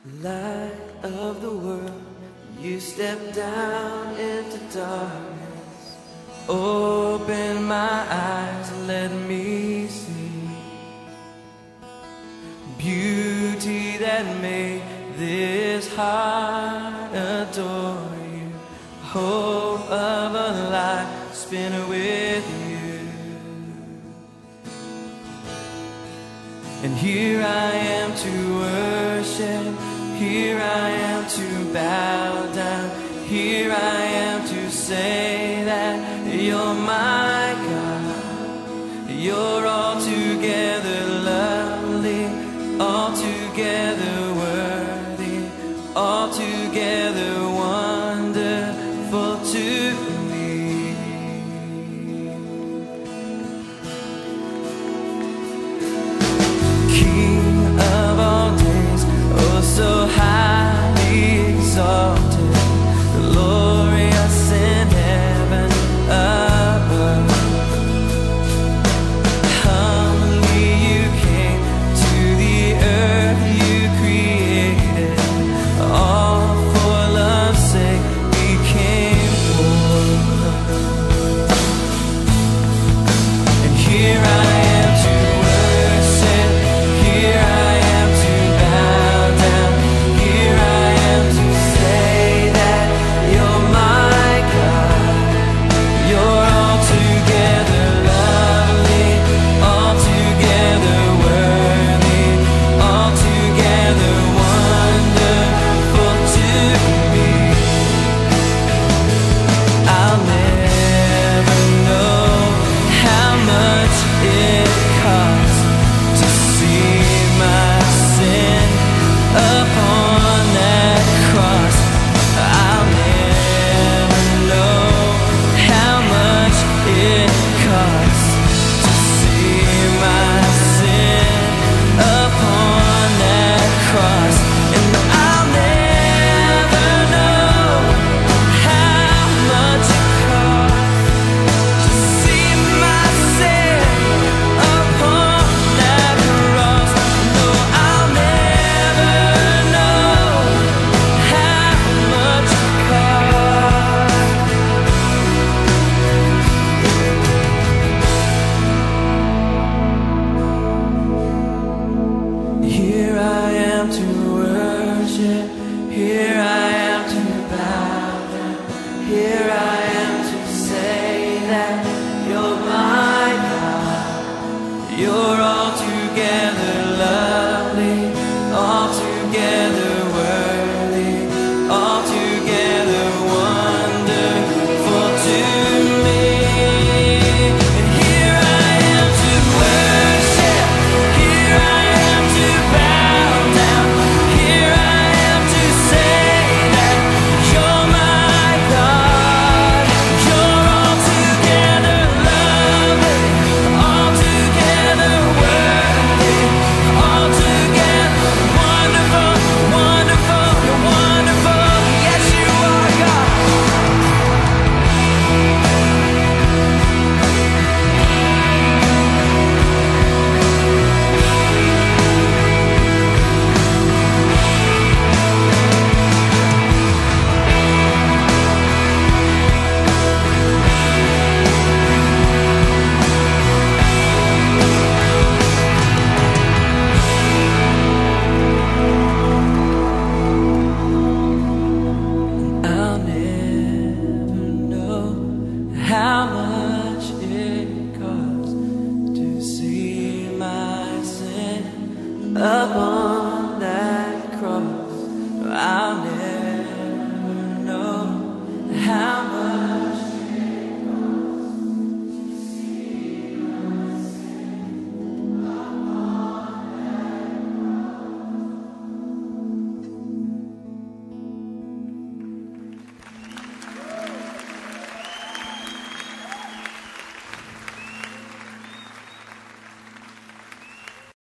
Light of the world, you step down into darkness. Open my eyes and let me see beauty that made this heart adore you. Hope of a life spent with you. And here I am to worship. Here I am to bow down. Here I am to say that you're my God. You're altogether lovely, altogether worthy, altogether wonderful to me. King of all days, oh so highly exalted, glorious in heaven above. Humbly you came to the earth you created, all for love's sake became poor. And here I am to worship, here I am to bow down, here I am to say that you're my God. You're altogether lovely, altogether worthy, altogether wonderful to me. I'll never know how much it costs to see my sin upon that cross. I'll never know how much it costs to see my sin upon that cross. And I'll never know how much it costs to see my sin upon that cross. No, I'll never know how much it costs. Here I am to worship, here I am to bow down, here I am to say that you're my God. You're altogether lovely, altogether worthy, altogether wonderful to me. And here I am to worship, here I am to bow down, here I am to say that you're my God. You're altogether lovely, altogether worthy, altogether wonderful, wonderful, wonderful. Yes, you are God. I'll never know how much it costs to see my sin upon